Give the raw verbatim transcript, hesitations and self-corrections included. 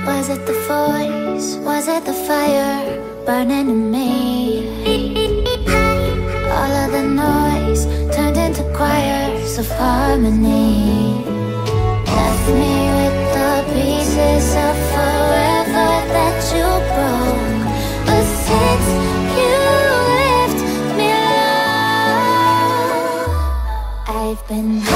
Was it the voice? Was it the fire burning in me? All of the noise turned into choirs of harmony. Left me with the pieces of forever that you broke. But since you left me alone, I've been